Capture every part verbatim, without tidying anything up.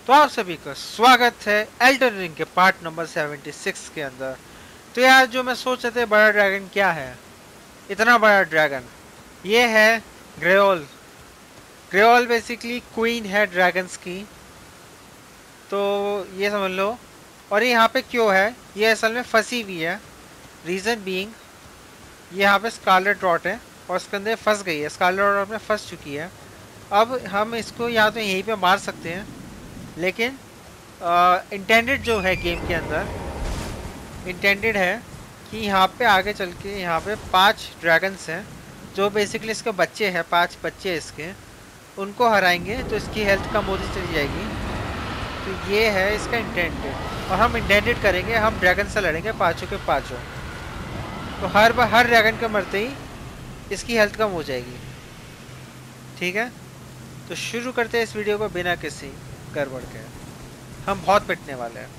तो आप सभी का स्वागत है एल्डन रिंग के पार्ट नंबर छिहत्तर के अंदर। तो यार जो मैं सोच रहे थे बड़ा ड्रैगन क्या है, इतना बड़ा ड्रैगन, ये है ग्रेओल। ग्रेओल बेसिकली क्वीन है ड्रैगन्स की, तो ये समझ लो। और ये यहाँ पे क्यों है, ये असल में फंसी हुई है। रीज़न बीइंग ये यहाँ पे स्कारलेट रॉट है और इसके अंदर फंस गई है, स्कारलेट रॉट में फंस चुकी है। अब हम इसको या तो यहीं पे मार सकते हैं, लेकिन इंटेंडेड जो है गेम के अंदर इंटेंडेड है कि यहाँ पे आगे चल के यहाँ पे पांच ड्रैगन्स हैं जो बेसिकली इसके बच्चे हैं, पांच बच्चे इसके, उनको हराएंगे तो इसकी हेल्थ कम होती चली जाएगी। तो ये है इसका इंटेंडेड, और हम इंटेंडेड करेंगे, हम ड्रैगन से लड़ेंगे पांचों के पांचों। तो हर बार हर ड्रैगन के मरते ही इसकी हेल्थ कम हो जाएगी। ठीक है, तो शुरू करते हैं इस वीडियो को बिना किसी गड़बड़ के। हम बहुत पिटने वाले हैं।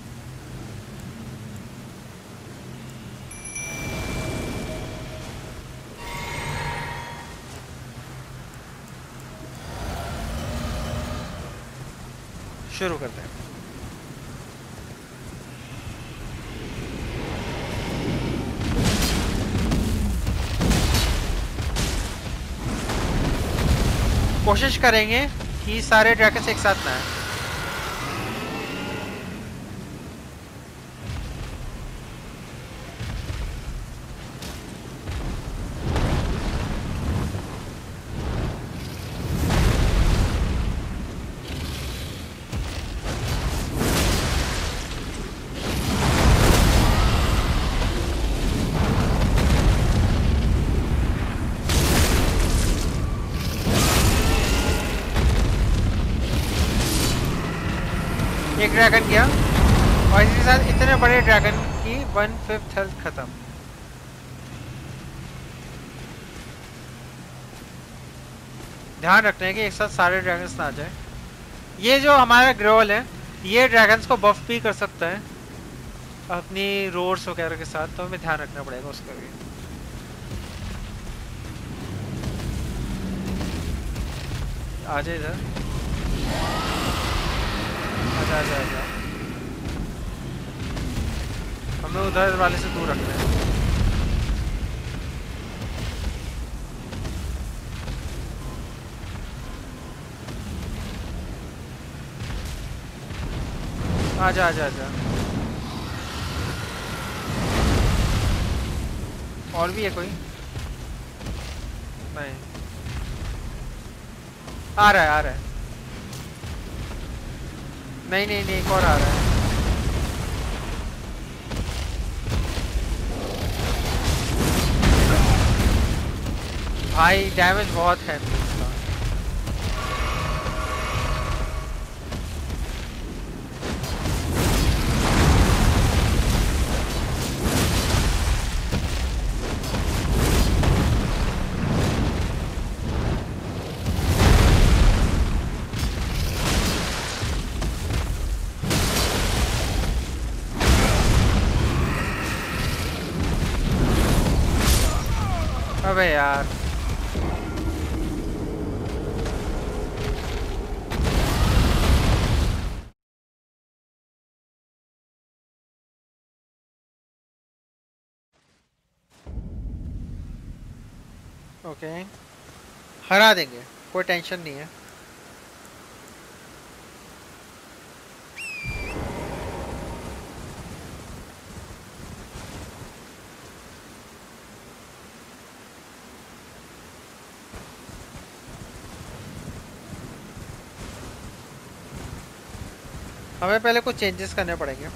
शुरू करते हैं। कोशिश करेंगे कि सारे ड्रैगन्स एक साथ ना आए। एक ड्रैगन गया और इसी के साथ इतने बड़े ड्रैगन की वन फिफ्थ हेल्थ खत्म। ध्यान रखना है कि एक साथ सारे ड्रैगन्स ना आ जाए। ये जो हमारा ग्रोल है ये ड्रैगन्स को बफ भी कर सकता है अपनी रोड्स वगैरह के साथ, तो हमें ध्यान रखना पड़ेगा उसका भी। आ जाए इधर, आजा आजा आजा। हमें उधर वाले से दूर रखना है। आजा आजा आजा। और भी है कोई? नहीं, आ रहा है आ रहा है। नहीं नहीं नहीं, एक और आ रहा है। भाई डैमेज बहुत है इसका। अबे यार, ओके हरा देंगे, कोई टेंशन नहीं है। हमें पहले कुछ चेंजेस करने पड़ेंगे।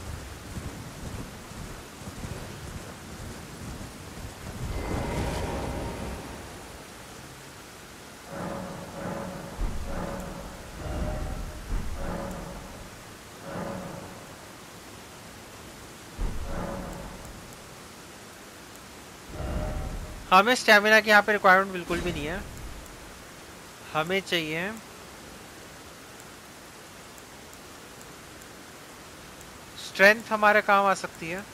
हमें स्टैमिना की यहाँ पे रिक्वायरमेंट बिल्कुल भी नहीं है। हमें चाहिए स्ट्रेंथ, हमारे काम आ सकती है।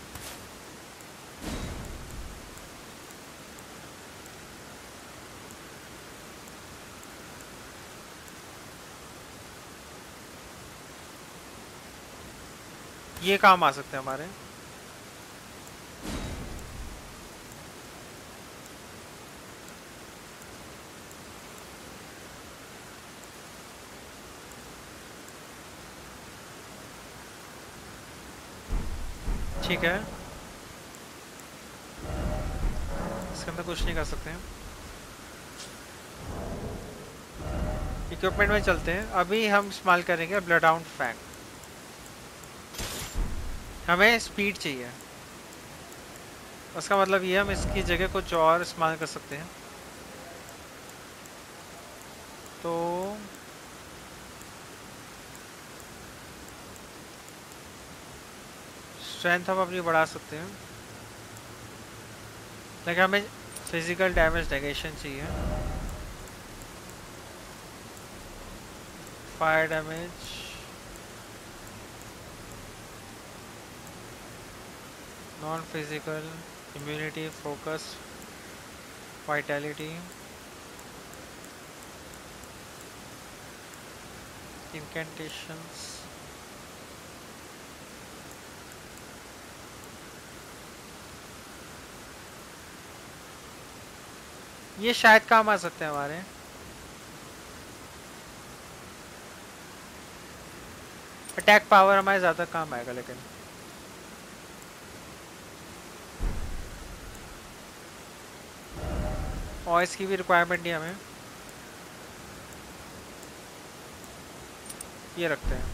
ये काम आ सकते हैं हमारे। ठीक है, इसके अंदर कुछ नहीं कर सकते हैं। इक्विपमेंट में चलते हैं। अभी हम इस्तेमाल करेंगे ब्लड हाउंड फैंग। हमें स्पीड चाहिए, उसका मतलब ये हम इसकी जगह कुछ और इस्तेमाल कर सकते हैं। तो स्ट्रेंथ हम अपनी बढ़ा सकते हैं, लेकिन हमें फिजिकल डैमेज नेगेशन चाहिए। Fire damage, non physical, immunity, focus, vitality, incantations. ये शायद काम आ सकते हैं हमारे। अटैक पावर हमारे ज़्यादा काम आएगा, लेकिन और इसकी भी रिक्वायरमेंट नहीं हमें। ये रखते हैं।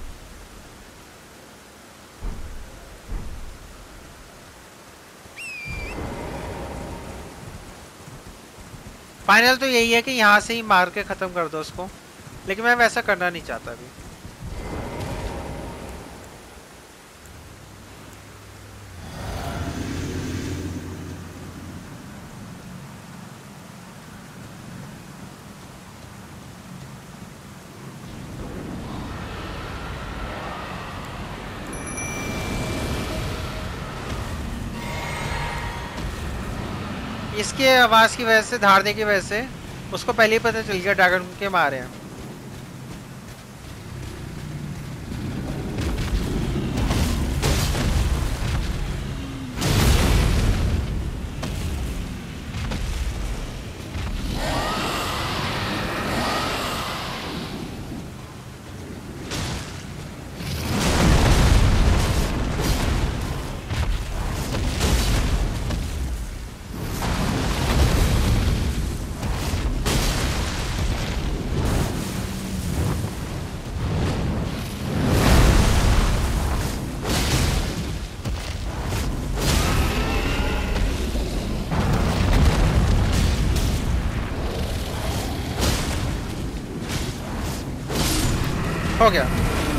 फाइनल तो यही है कि यहाँ से ही मार के ख़त्म कर दो उसको, लेकिन मैं वैसा करना नहीं चाहता अभी। इसके आवाज़ की वजह से, धारने की वजह से उसको पहले ही पता चल गया ड्रैगन के मारे हैं। हो गया।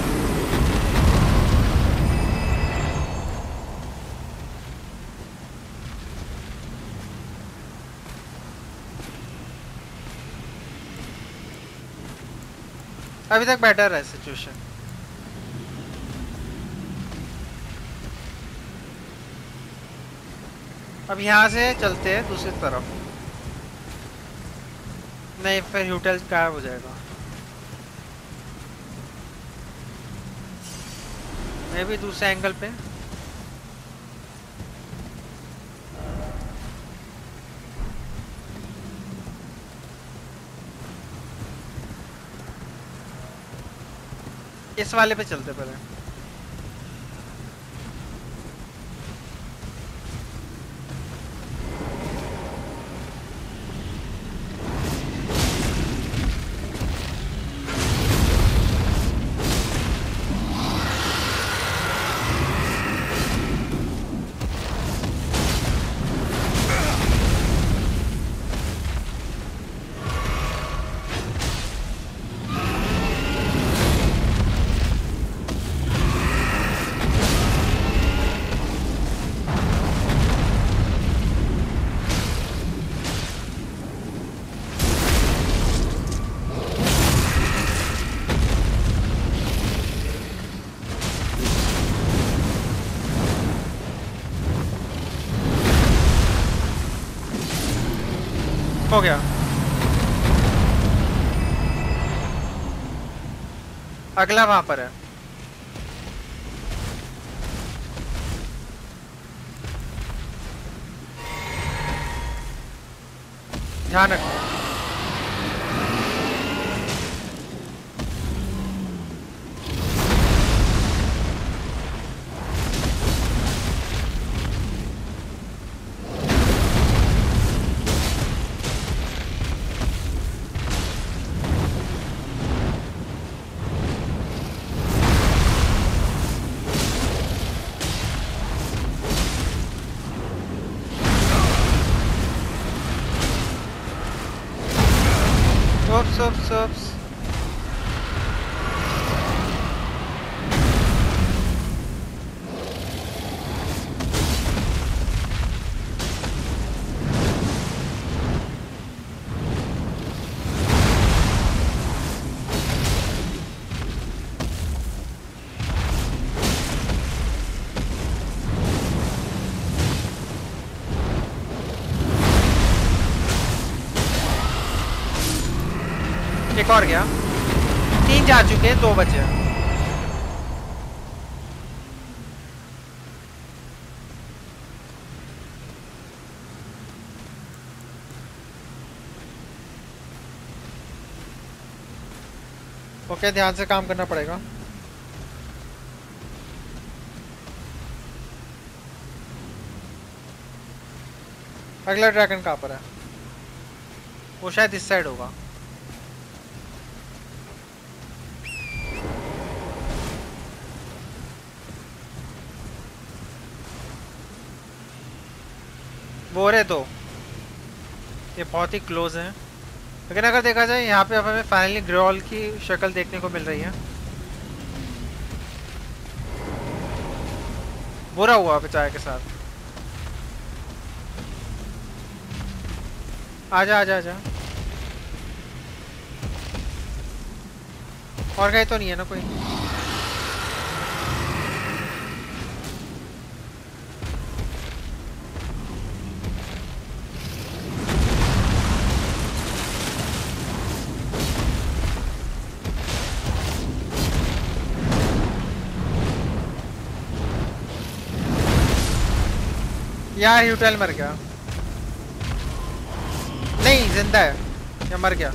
अभी तक बेटर है सिचुएशन। अब यहाँ से चलते हैं दूसरी तरफ। नहीं, फिर होटल गायब हो जाएगा। मैं भी दूसरे एंगल पे। इस वाले पे चलते पहले। हो गया। अगला वहां पर है। ध्यान रखना। Oops, oops, oops. एक और गया, तीन जा चुके हैं, दो बचे। ओके, ध्यान से काम करना पड़ेगा। अगला ड्रैगन कहाँ पर है? वो शायद इस साइड होगा। वो रहे दो, ये बहुत ही क्लोज हैं। लेकिन अगर देखा जाए यहाँ पे अब हमें फाइनली ग्रेओल की शक्ल देखने को मिल रही है। बुरा हुआ बेचारे के साथ। आजा आजा आजा। और कहीं तो नहीं है ना कोई? यार ह्यूटेल मर गया। नहीं, जिंदा है या मर गया?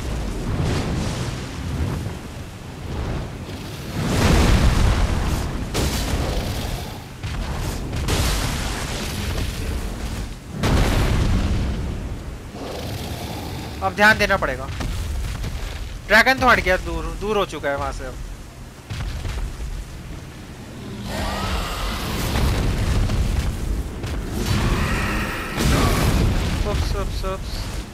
अब ध्यान देना पड़ेगा। ड्रैगन तो हट गया, दूर दूर हो चुका है वहां से। अब उप्स, उप्स, उप्स।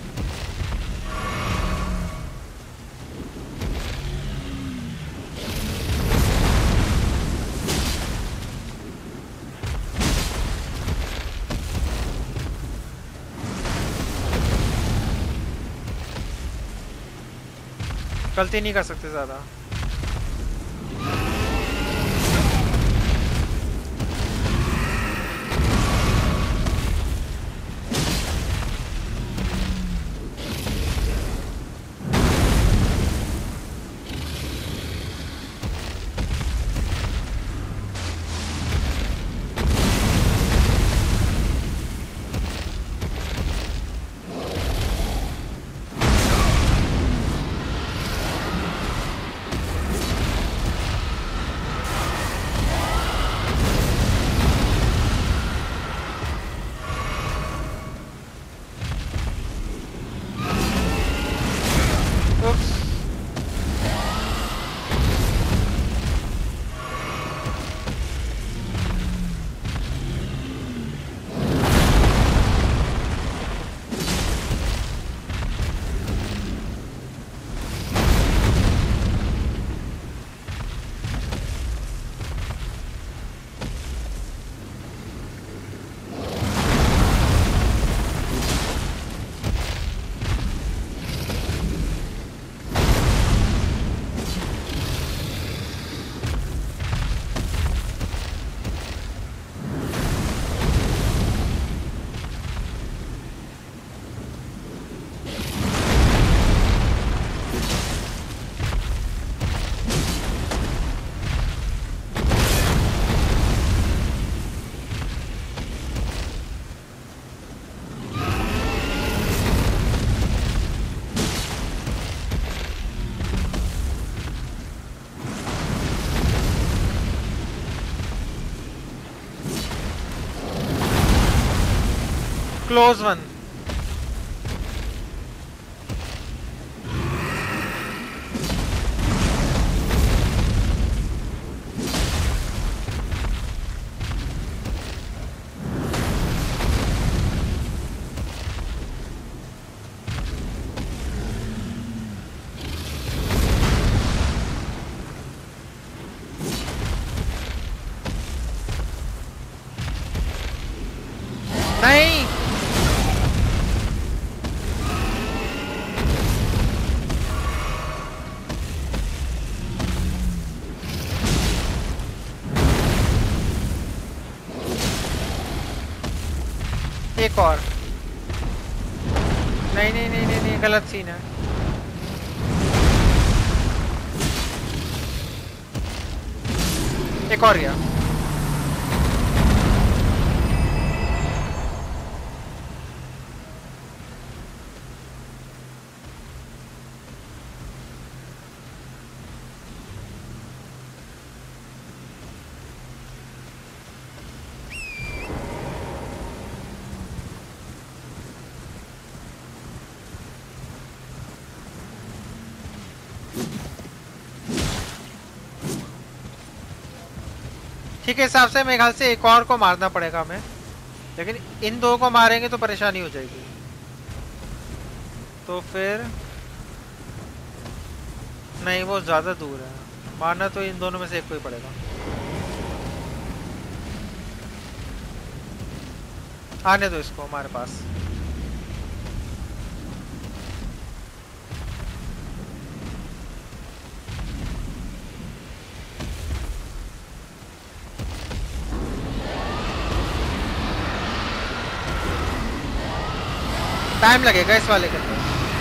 गलती नहीं कर सकते ज्यादा। Close one. नहीं, एक और। नहीं नहीं नहीं नहीं नहीं, गलत सीन है। एक और गया। ठीक है, हिसाब से मेरे ख्याल से एक और को मारना पड़ेगा हमें, लेकिन इन दो को मारेंगे तो परेशानी हो जाएगी। तो फिर नहीं, वो ज्यादा दूर है, मारना तो इन दोनों में से एक को ही पड़ेगा। आने दो इसको हमारे पास। टाइम लगेगा इस वाले के अंदर।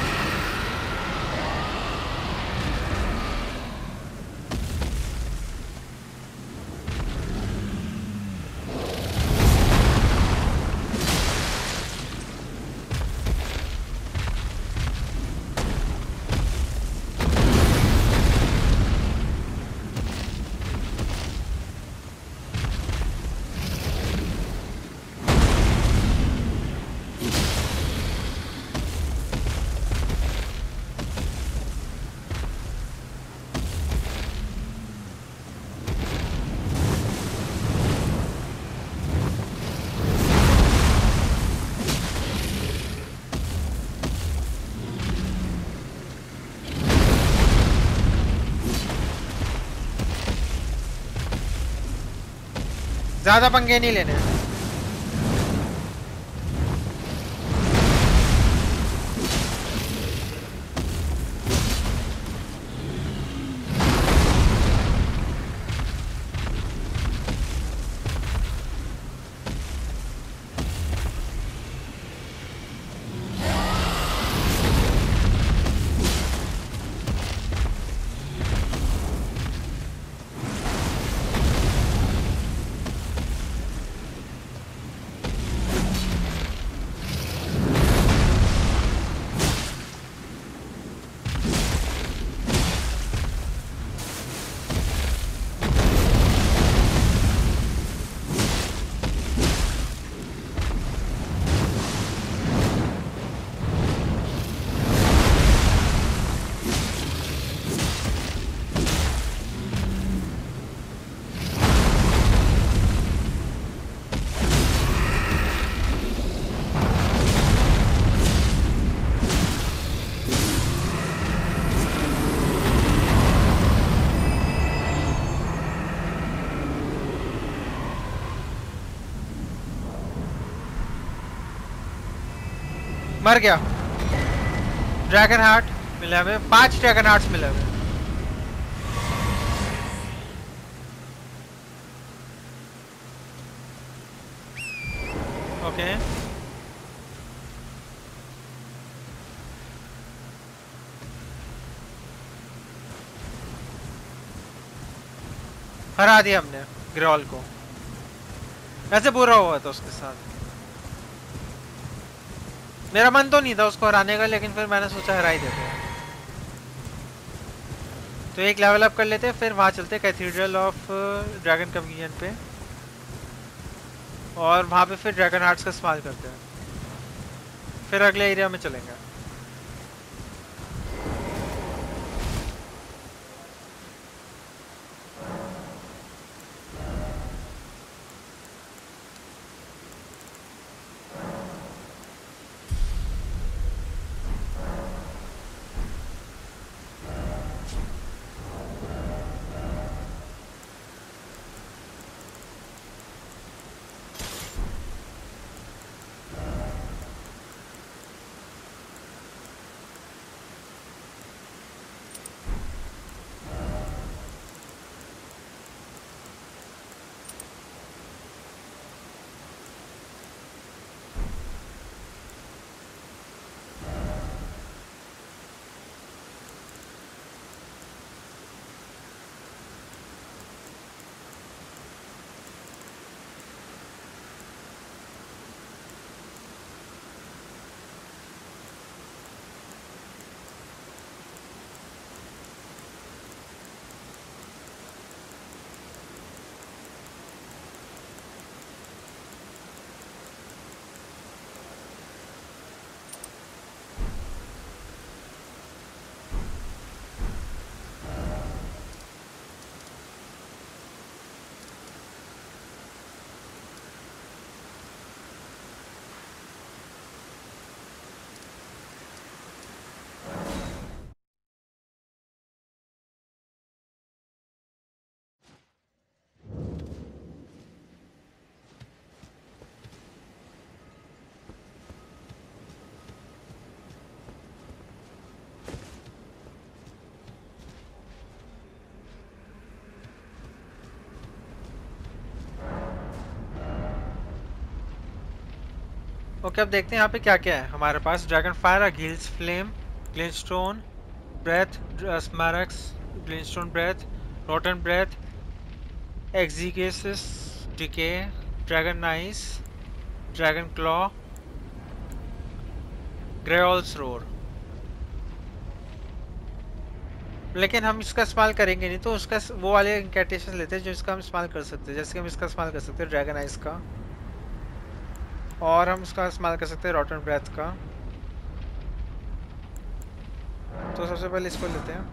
ज्यादा पंगे नहीं लेने। मर गया। ड्रैगन हार्ट मिला हमें, पांच ड्रैगन हार्ट्स मिले हमें। ओके, हरा दिया हमने ग्रॉल को। ऐसे बुरा हुआ था उसके साथ। मेरा मन तो नहीं था उसको हराने का, लेकिन फिर मैंने सोचा हरा ही देते हैं। तो एक लेवल अप कर लेते हैं, फिर वहां चलते कैथीड्रल ऑफ ड्रैगन कम्युनियन पे, और वहां पे फिर ड्रैगन हार्ट्स का इस्तेमाल करते हैं। फिर अगले एरिया में चलेंगे। ओके, अब देखते हैं यहाँ पे क्या क्या है हमारे पास। Dragon fire, Agheel's flame, glintstone breath, Smarag's, glintstone breath, rotten breath, Ekzykes's decay, dragon ice, dragon claw, Greyoll's roar. लेकिन हम इसका इस्तेमाल करेंगे नहीं, तो उसका वो वाले इंकैटेशन लेते हैं जो इसका हम इस्तेमाल कर सकते हैं। जैसे कि हम इसका इस्तेमाल कर सकते हैं ड्रैगन आइस का, और हम उसका इस्तेमाल कर सकते हैं रॉटन ब्रेथ का। तो सबसे पहले इसको लेते हैं।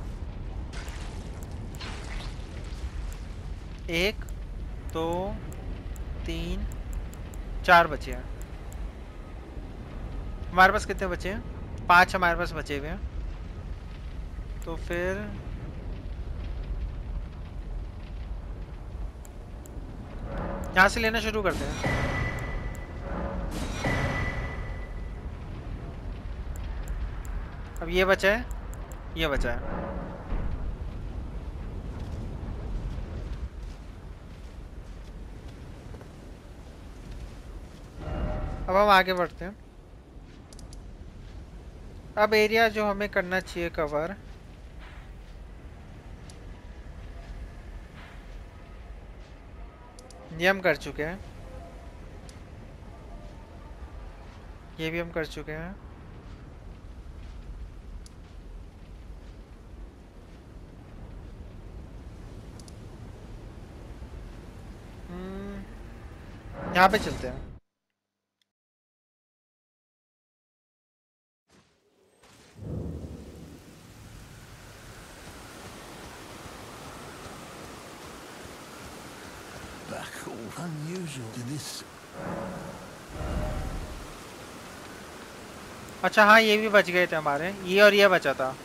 एक, दो, तीन, चार बचे हैं। हमारे पास कितने बचे हैं? पांच हमारे पास बचे हुए हैं। तो फिर यहाँ से लेना शुरू करते हैं। अब ये बचा है, ये बचा है। अब हम आगे बढ़ते हैं। अब एरिया जो हमें करना चाहिए कवर, ये हम कर चुके हैं, ये भी हम कर चुके हैं। यहाँ पे चलते हैं। Unusual to this. अच्छा हाँ, ये भी बच गए थे हमारे, ये और ये बचा था।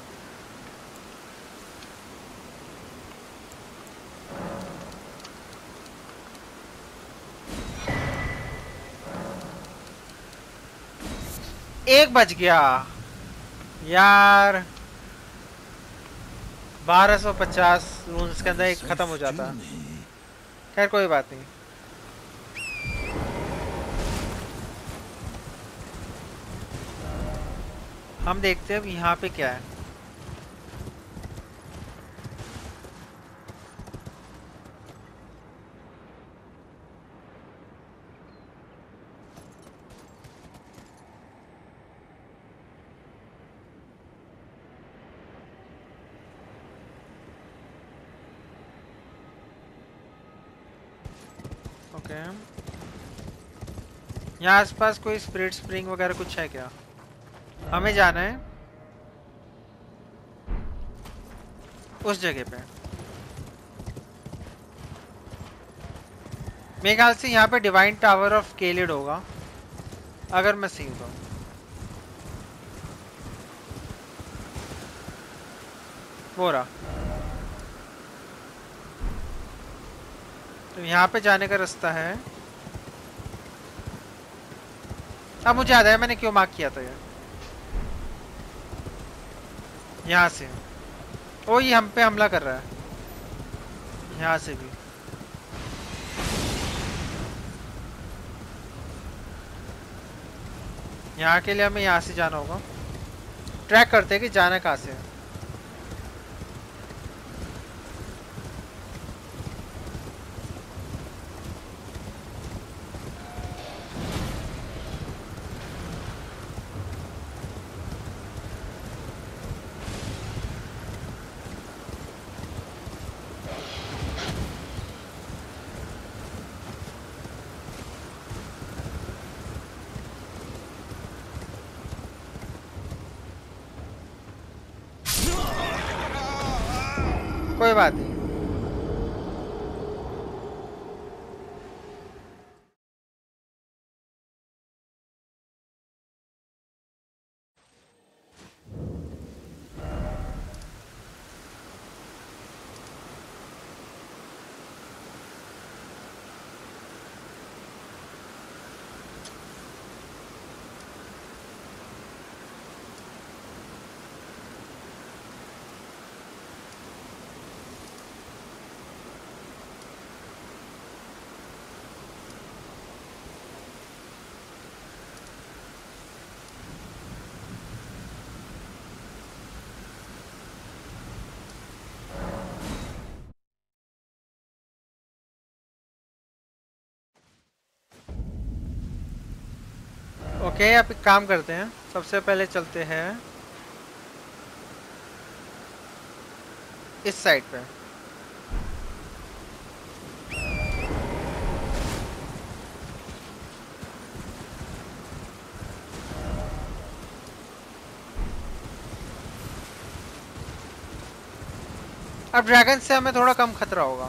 एक बच गया यार। बारह सौ पचास रून्स के अंदर एक खत्म हो जाता। खैर कोई बात नहीं। हम देखते हैं अब यहाँ पे क्या है। ओके, यहाँ आसपास कोई स्पिरिट स्प्रिंग वगैरह कुछ है क्या? हमें जाना है उस जगह पे। मेरे ख्याल से यहाँ पे डिवाइन टावर ऑफ केलिड होगा, अगर मैं सही हूँ तो। वो रहा। तो यहाँ पे जाने का रास्ता है। अब मुझे याद है मैंने क्यों मार्क किया था ये। यहाँ से ओ ये हम पे हमला कर रहा है, यहाँ से भी। यहाँ के लिए हमें यहाँ से जाना होगा। ट्रैक करते हैं कि जाना कहाँ से है। कोई बात नहीं। ओके अब एक काम करते हैं, सबसे पहले चलते हैं इस साइड पे। अब ड्रैगन से हमें थोड़ा कम खतरा होगा।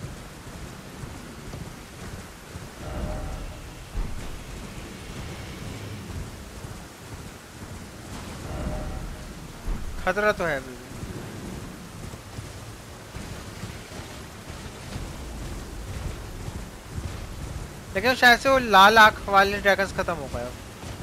खतरा तो है अभी भी। लेकिन शायद से वो लाल आंख वाले ड्रैगन्स खत्म हो गए।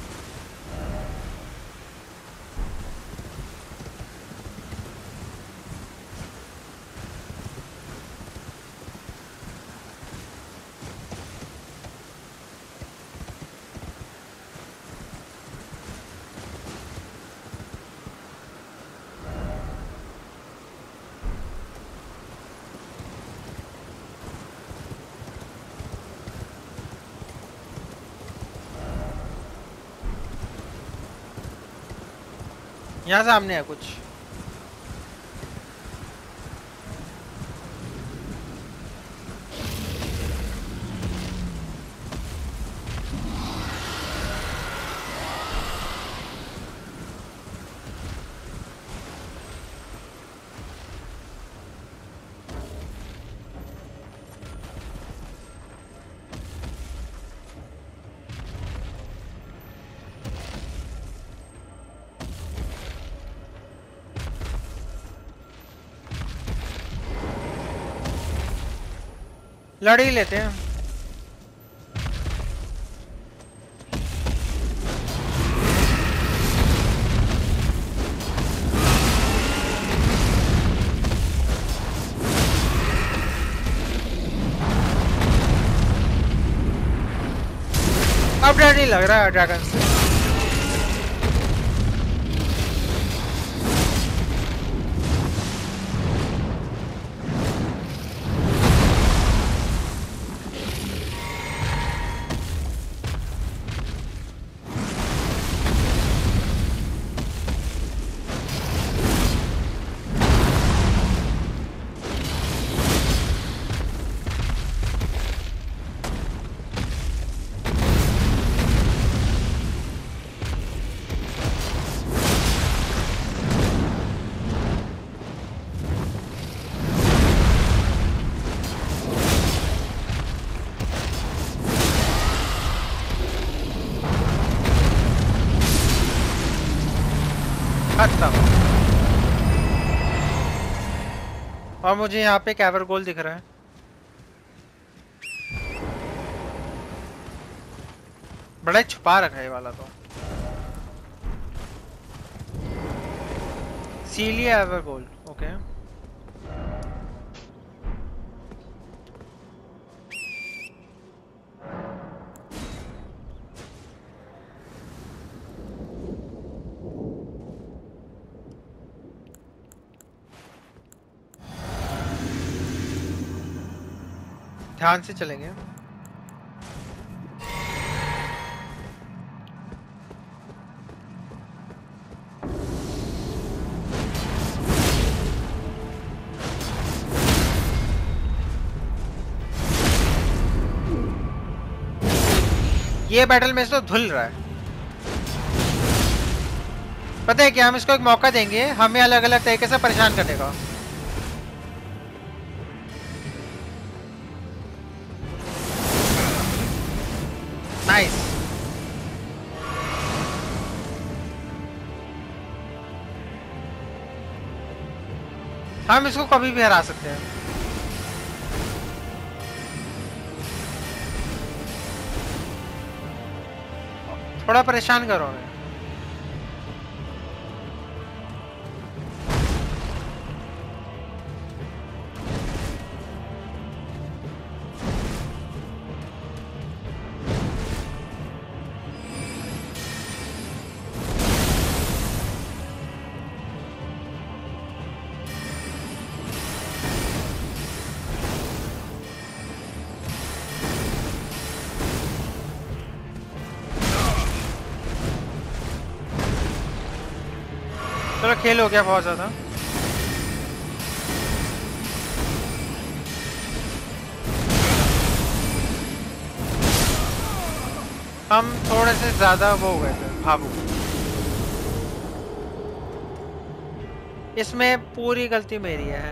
यहाँ सामने है कुछ। लड़ ही लेते हैं। अब डर नहीं लग रहा है ड्रैगन से। और मुझे यहाँ पे कैवर गोल दिख रहा है। बड़ा ही छुपा रखा है ये वाला तो। Sellia evergaol, okay. ध्यान से चलेंगे। ये बैटल में से तो धुल रहा है। पता है क्या, हम इसको एक मौका देंगे, हमें अलग अलग तरीके से परेशान करने का। नाइस। हम इसको कभी भी हरा सकते हैं। थोड़ा परेशान करो हमें। चलो खेल हो गया बहुत ज्यादा। हम थोड़े से ज्यादा वो हो गए थे भावुक। इसमें पूरी गलती मेरी है।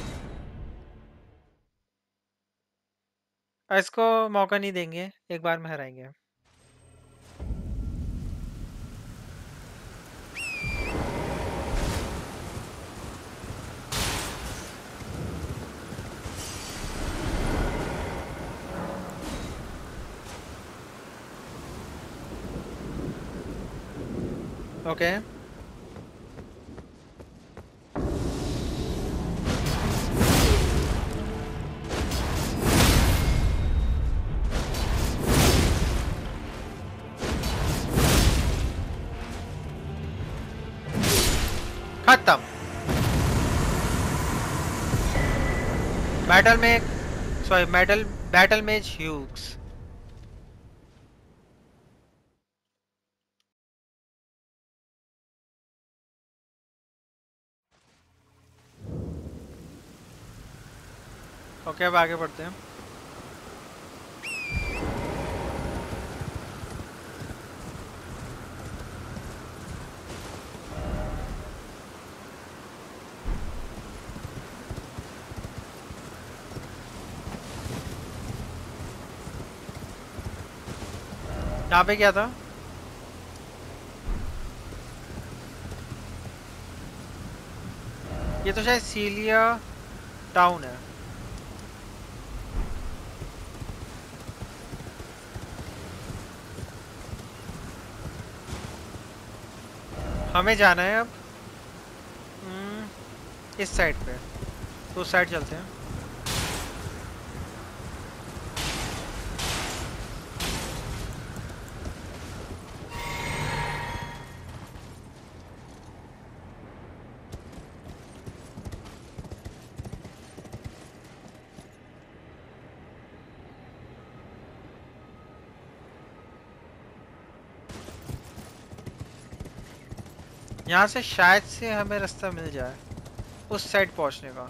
इसको मौका नहीं देंगे, एक बार में हराएंगे। Okay okay. खत्म। बैटल में सॉरी बैटल बैटल में ह्यूग्स। ओके अब आगे बढ़ते हैं। यहाँ पे क्या था? ये तो शायद सीलिया टाउन है। हमें जाना है अब इस साइड पे, तो उस साइड चलते हैं। यहाँ से शायद से हमें रास्ता मिल जाए उस साइड पहुँचने का।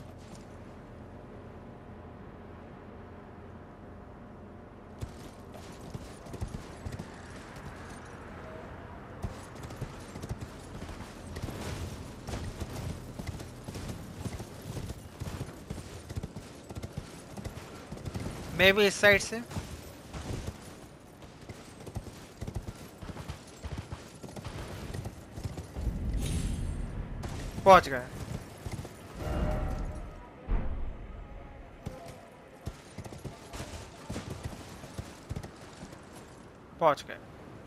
मे भी इस साइड से। पहुंच गए। पहुंच गए।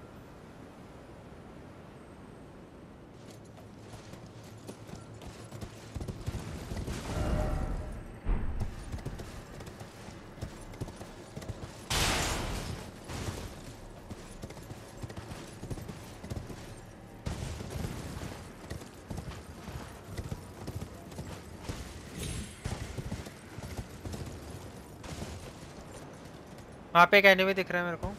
वहां पे एक एनिमी दिख रहा है मेरे को।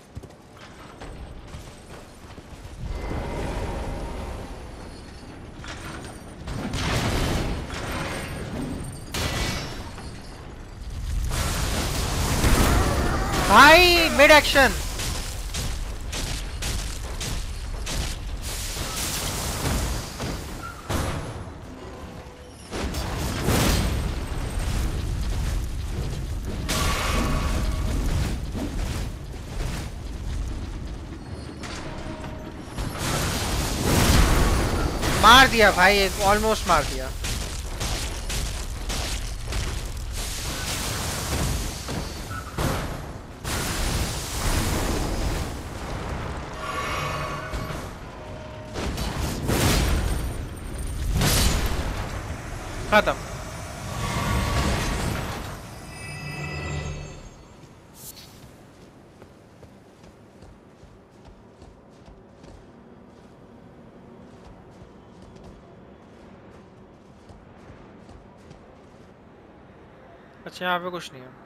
भाई मिड एक्शन। मार दिया भाई, एक ऑलमोस्ट मार दिया। खत्म। अच्छा यहाँ पे कुछ नहीं है।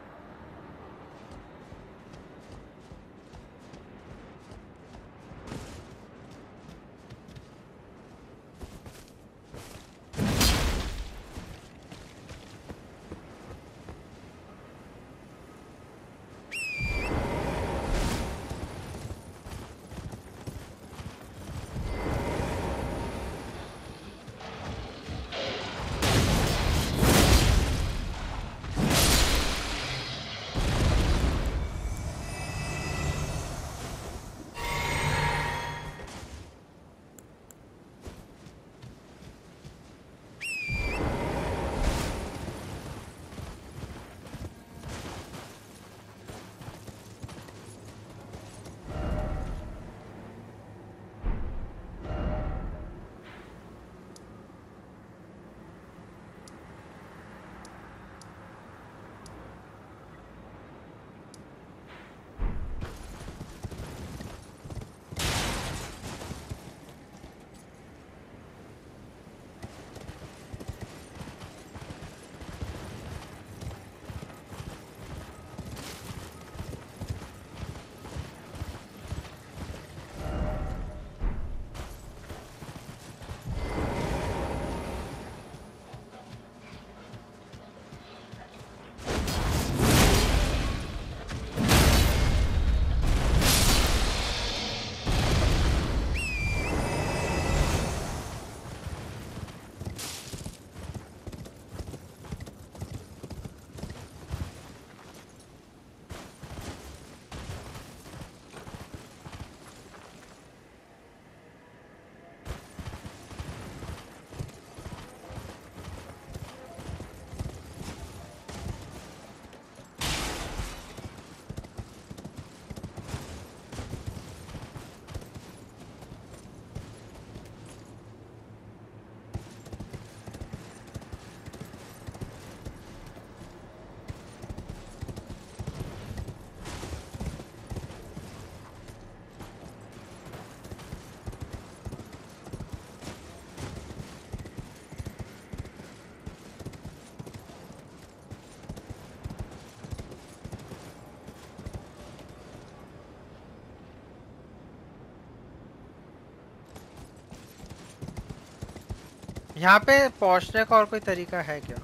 यहाँ पे पहुंचने का और कोई तरीका है क्या?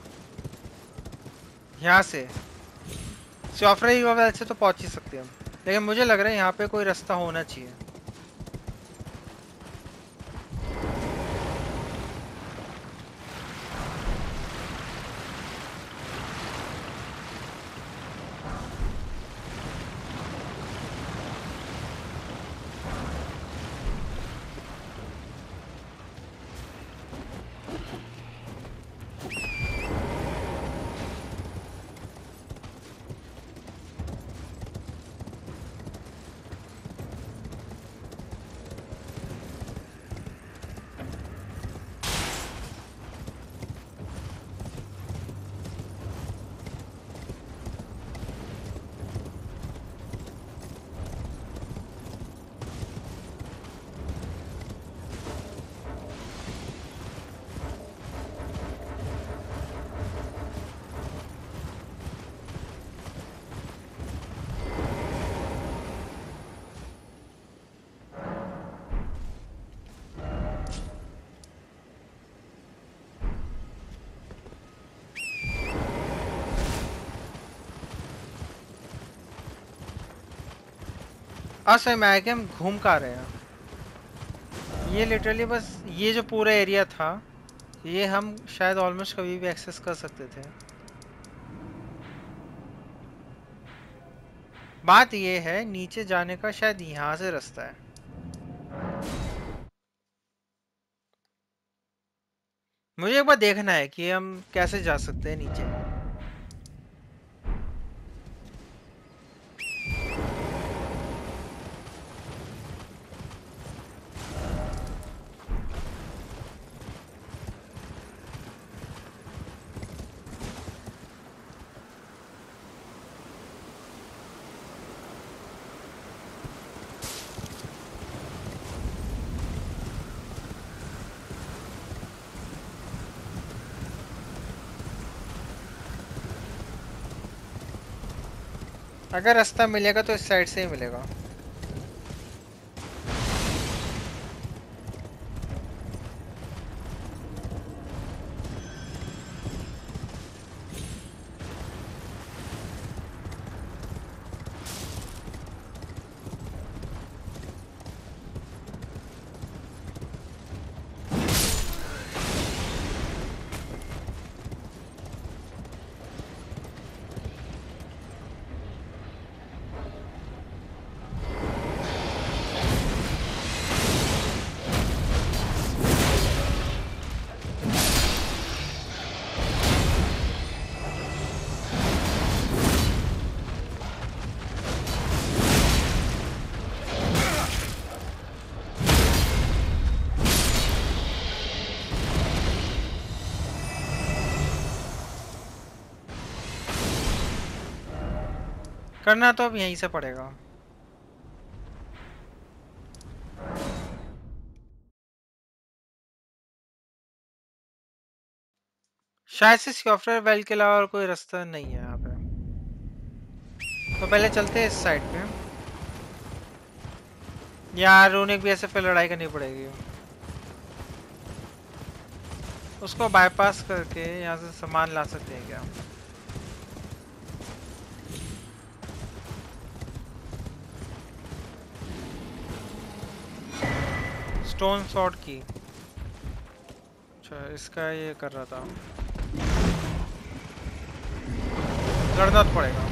यहाँ से सॉफ्टवेयर वगैरह से तो पहुंच ही सकते हैं हम, लेकिन मुझे लग रहा है यहाँ पे कोई रास्ता होना चाहिए। असमझ में आया कि हम घूम का रहे हैं। ये लिटरली बस ये जो पूरा एरिया था ये हम शायद ऑलमोस्ट कभी भी एक्सेस कर सकते थे। बात ये है नीचे जाने का शायद यहाँ से रास्ता है। मुझे एक बार देखना है कि हम कैसे जा सकते हैं नीचे। अगर रास्ता मिलेगा तो इस साइड से ही मिलेगा। करना तो अब यहीं से पड़ेगा। शायद से सॉफ्टवेयर वेल के अलावा और कोई रास्ता नहीं है यहाँ पे। तो पहले चलते हैं इस साइड पे। यार रोनिक भी ऐसे पे लड़ाई करनी पड़ेगी। उसको बाईपास करके यहाँ से सामान ला सकते हैं क्या? स्टोन सॉर्ड की। अच्छा इसका ये कर रहा था। लड़ना तो पड़ेगा।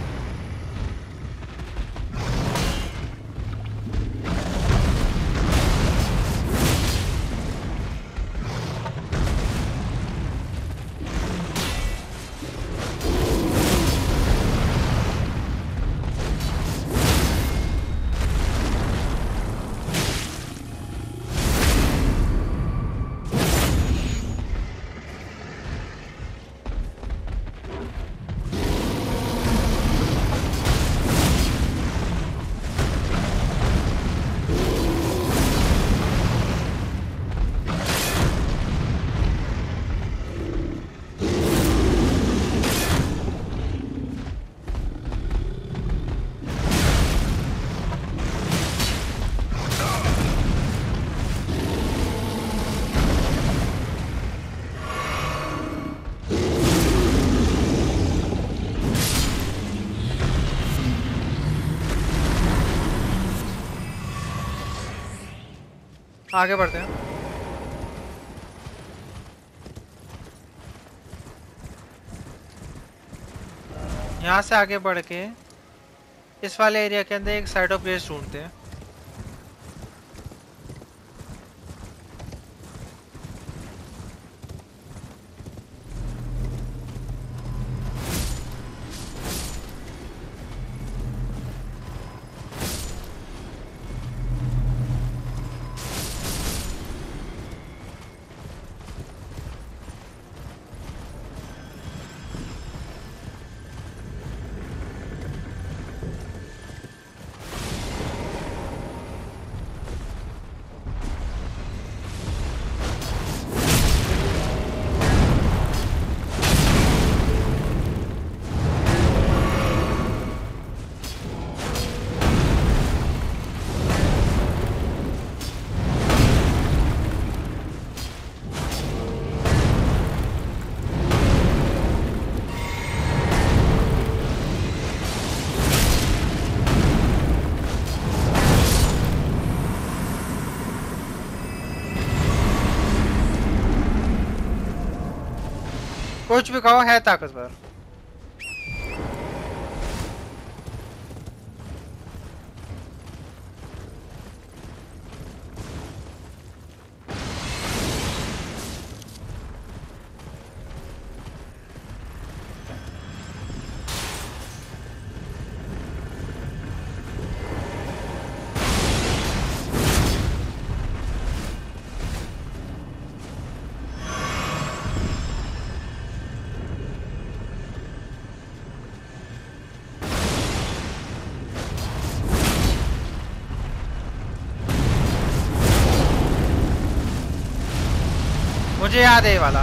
आगे बढ़ते हैं। यहाँ से आगे बढ़ के इस वाले एरिया के अंदर एक साइड ऑफ प्लेस ढूंढते हैं। कुछ भी खाओ, है ताकतवर। मुझे याद है ये वाला।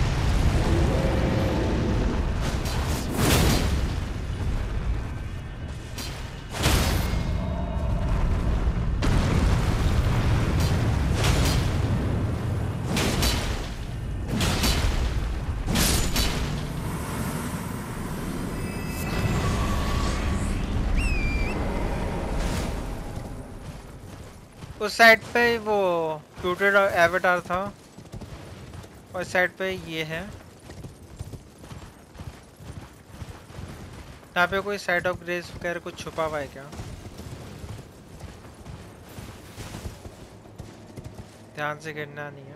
उस साइड पे वो ट्यूटेड एवेटार था और इस साइड पे ये है। यहाँ पे कोई साइड ऑफ ग्रेस वगैरह कुछ छुपा हुआ है क्या? ध्यान से गिरना नहीं है।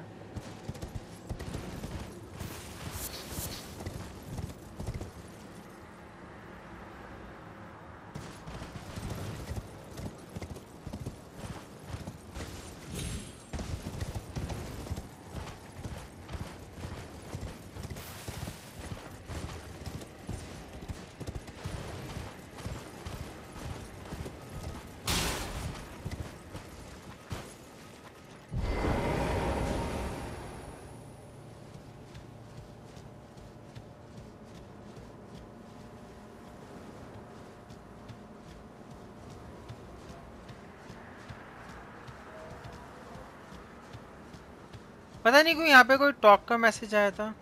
पता नहीं क्यों यहाँ पे कोई टॉक का मैसेज आया था।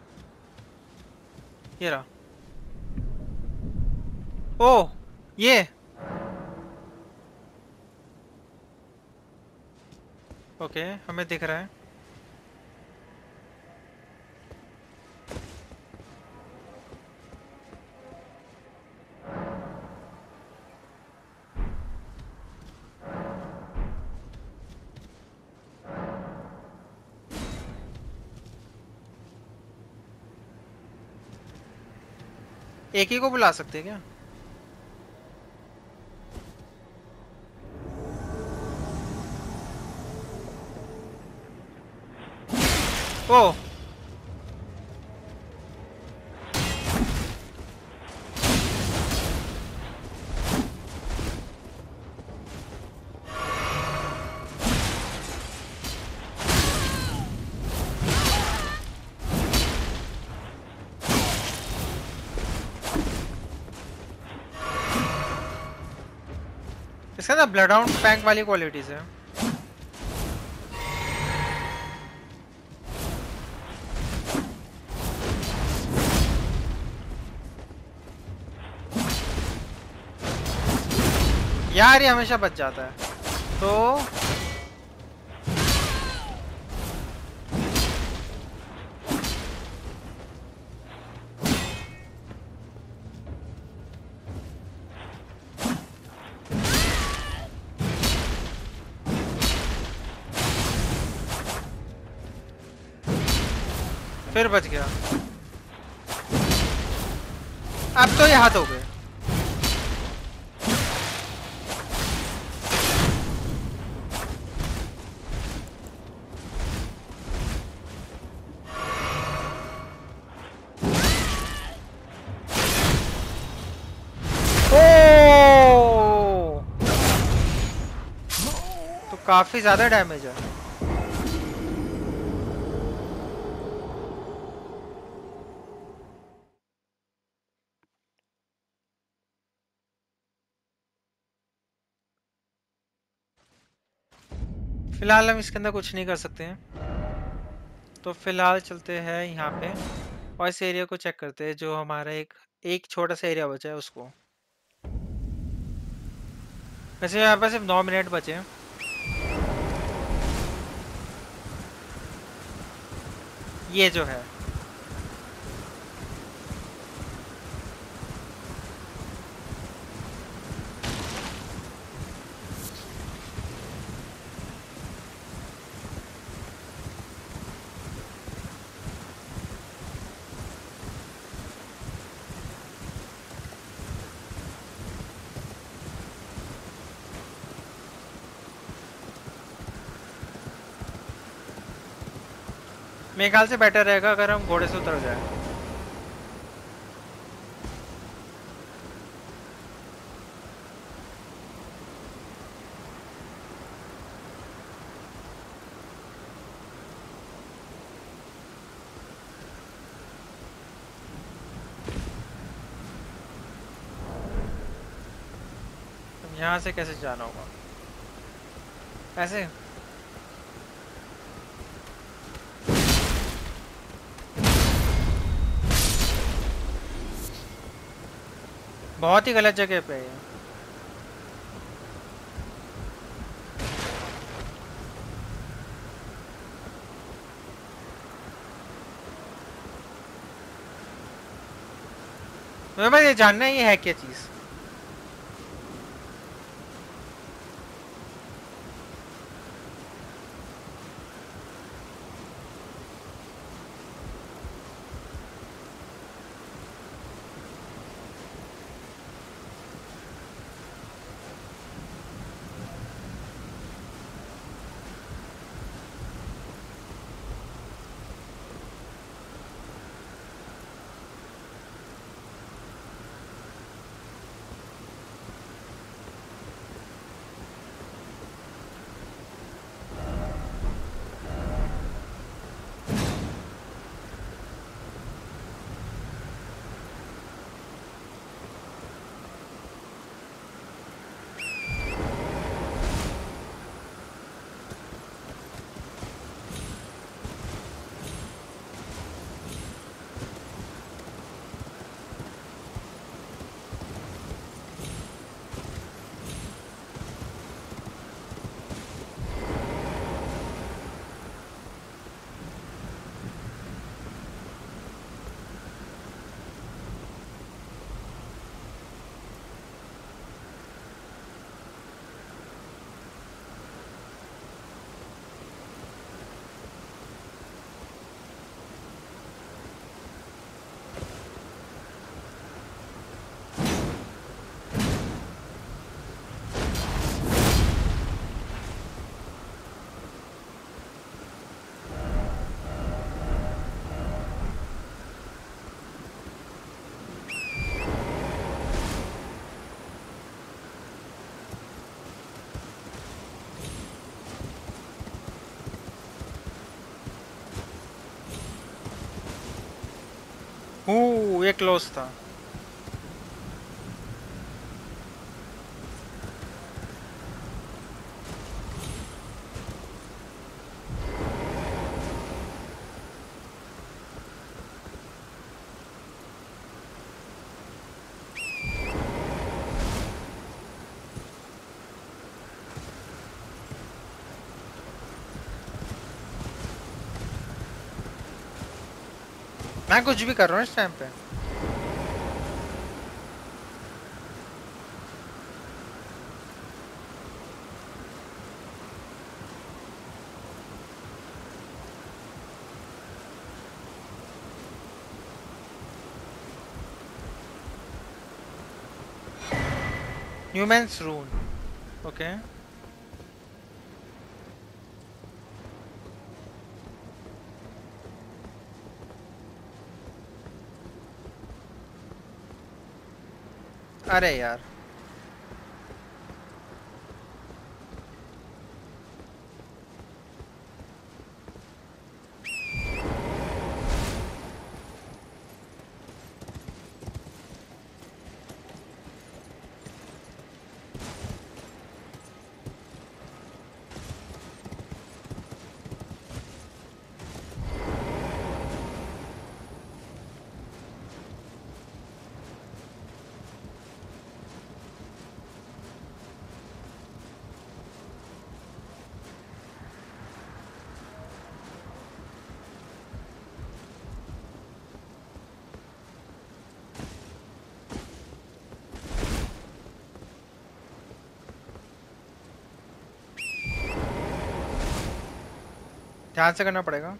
ये रहा। ओह ये ओके, हमें दिख रहा है। एक ही को बुला सकते हैं क्या? ओ इसका ना ब्लड आउट पैंक वाली क्वालिटीज है। यार ये हमेशा बच जाता है तो फिर बच गया। अब तो ये हाथ हो गए। ओ तो काफी ज्यादा डैमेज है। फिलहाल हम इसके अंदर कुछ नहीं कर सकते हैं, तो फिलहाल चलते हैं यहाँ पे और इस एरिया को चेक करते हैं। जो हमारा एक एक छोटा सा एरिया बचा है उसको। वैसे यहाँ पर सिर्फ नौ मिनट बचे हैं। ये जो है मेरे ख्याल से बेटर रहेगा अगर हम घोड़े से उतर जाए। तो यहाँ से कैसे जाना होगा? ऐसे? बहुत ही गलत जगह पे है। मुझे बस ये जानना है ये है क्या चीज। हूँ ये क्लोज था। मैं कुछ भी कर रहा हूँ इस टाइम पे। Humans rune. ओके। अरे यार ध्यान से करना पड़ेगा।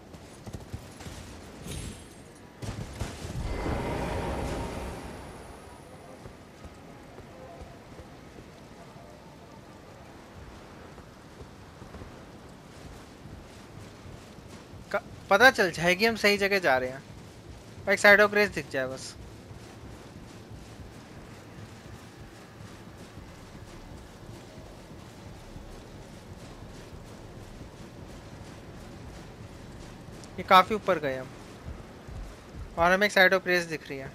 पता चल जाए कि हम सही जगह जा रहे हैं, एक साइड ऑफ ग्रेस दिख जाए बस। ये काफी ऊपर गए हम और हमें एक साइड ऑफ ग्रेस दिख रही है।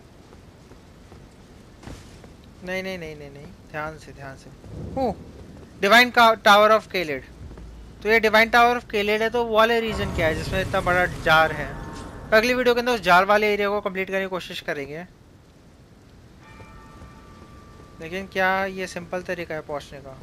नहीं नहीं नहीं नहीं नहीं, ध्यान से ध्यान से। Oh, divine tower of Caelid. तो ये डिवाइन टावर ऑफ केलेड है, तो वो वाले रीजन क्या है जिसमें इतना बड़ा जार है? तो अगली वीडियो के अंदर उस जार वाले एरिया को कंप्लीट करने की कोशिश करेंगे। लेकिन क्या ये सिंपल तरीका है पहुंचने का?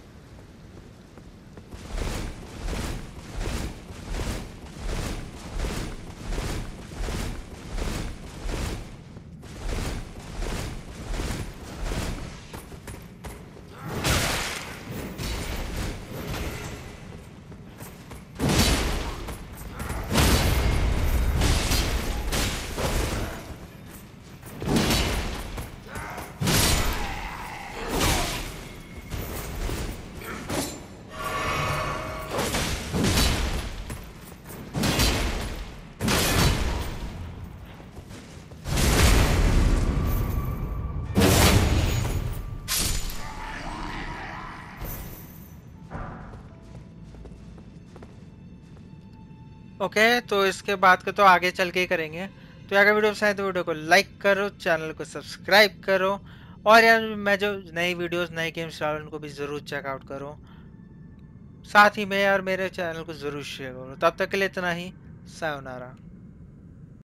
ओके okay, तो इसके बाद के तो आगे चल के ही करेंगे। तो अगर वीडियो पसंद है तो वीडियो को लाइक करो, चैनल को सब्सक्राइब करो, और यार मैं जो नई वीडियोस नए गेम्स डाल उनको भी ज़रूर चेकआउट करो। साथ ही मैं और मेरे चैनल को ज़रूर शेयर करो। तब तक के लिए इतना ही, सायोनारा।